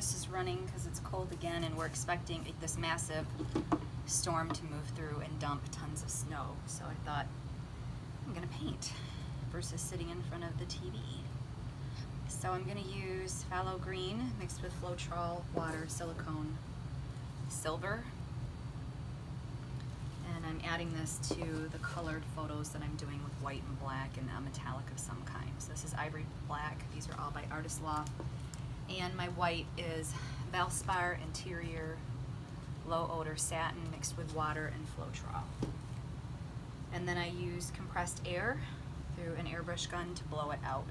furnace is running because it's cold again, and we're expecting this massive storm to move through and dump tons of snow. So I thought, I'm gonna paint versus sitting in front of the TV. So I'm gonna use phthalo green mixed with floetrol, water, silicone, silver. And I'm adding this to the colored photos that I'm doing with white and black and a metallic of some kind. So this is ivory black. These are all by Artist Law. And my white is Valspar Interior Low Odor Satin mixed with water and floetrol. And then I use compressed air through an airbrush gun to blow it out.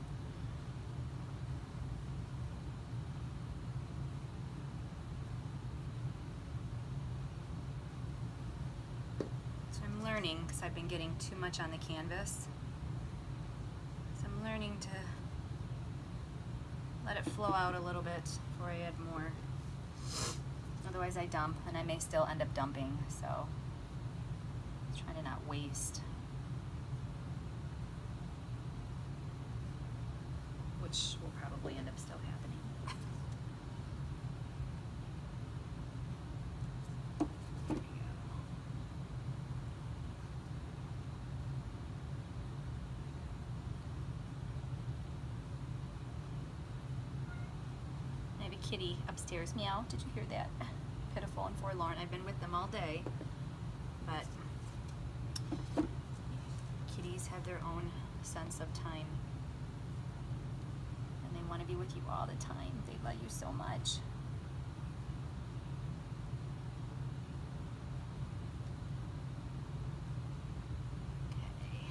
So I'm learning, because I've been getting too much on the canvas. So I'm learning to let it flow out a little bit before I add more. Otherwise I dump, and I may still end up dumping, so I'm trying to not waste. Which will probably end up still happening. There we go. I have a kitty upstairs. Meow. Did you hear that? Pitiful and forlorn. I've been with them all day, but kitties have their own sense of time. They want to be with you all the time. They love you so much. Okay.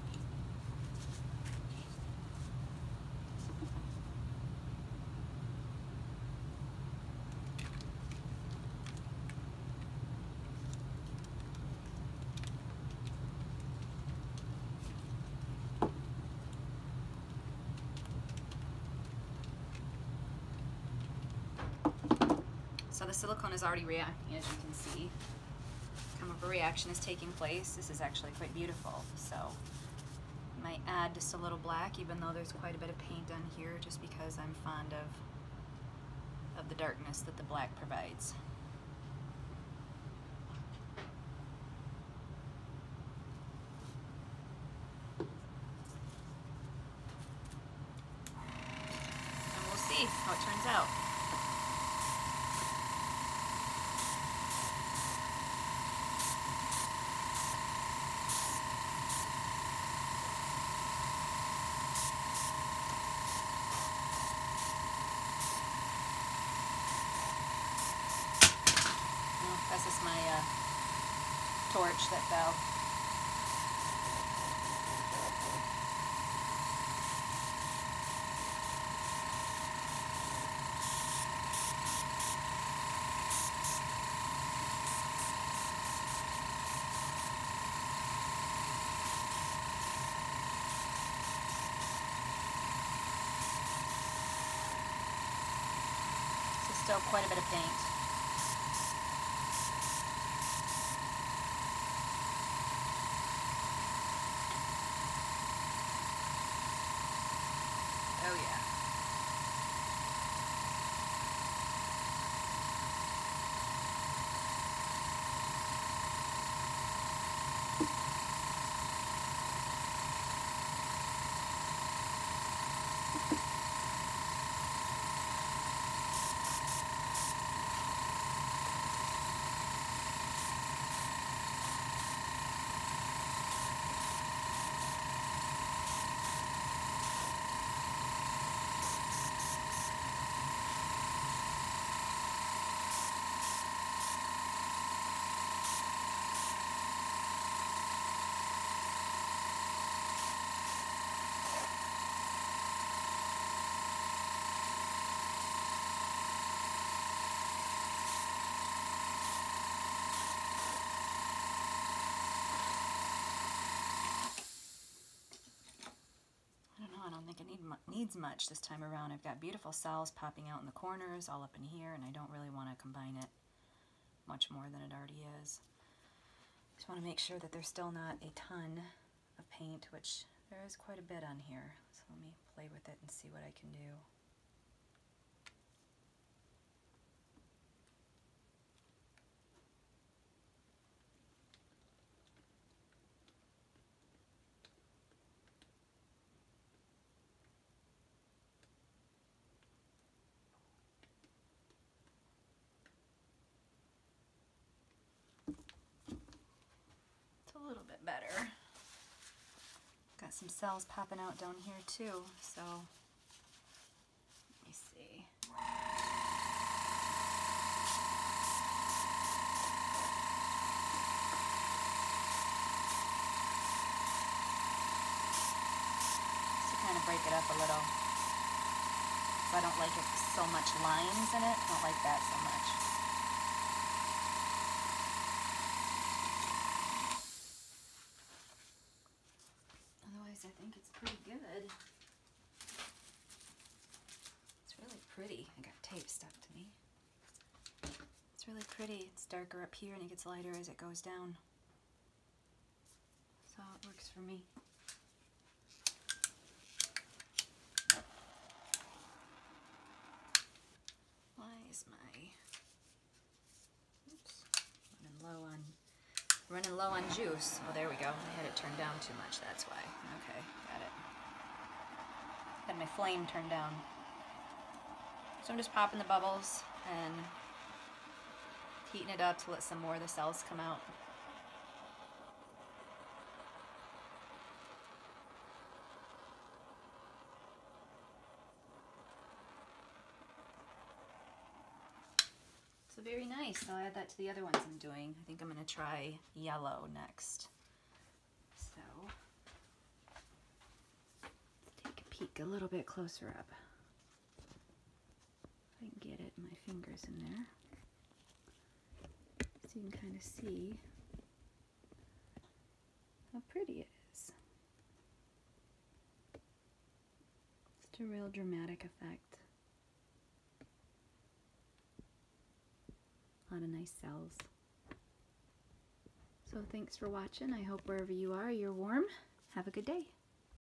So the silicone is already reacting, as you can see. Chemical reaction is taking place. This is actually quite beautiful. So I might add just a little black, even though there's quite a bit of paint on here, just because I'm fond of the darkness that the black provides. And we'll see how it turns out. This is my torch that fell. So still quite a bit of paint. Oh yeah. Needs much this time around. I've got beautiful cells popping out in the corners, all up in here, and I don't really want to combine it much more than it already is. Just want to make sure that there's still not a ton of paint, which there is quite a bit on here. So let me play with it and see what I can do. better. Got some cells popping out down here too, so let me see. Just to kind of break it up a little. So I don't like it so much lines in it. I don't like that so much. Otherwise, I think it's pretty good. It's really pretty. I got tape stuck to me. It's really pretty. It's darker up here and it gets lighter as it goes down. So it works for me. Why is my, oops, running low on juice. Oh, there we go. I had it turned down too much, that's why. Okay, got it. Had my flame turned down. So I'm just popping the bubbles and heating it up to let some more of the cells come out. So very nice. I'll add that to the other ones I'm doing. I think I'm going to try yellow next. So let's take a peek a little bit closer up. If I can get it, my fingers in there. So you can kind of see how pretty it is. Just a real dramatic effect. A lot of nice cells. So thanks for watching. I hope wherever you are, you're warm. Have a good day.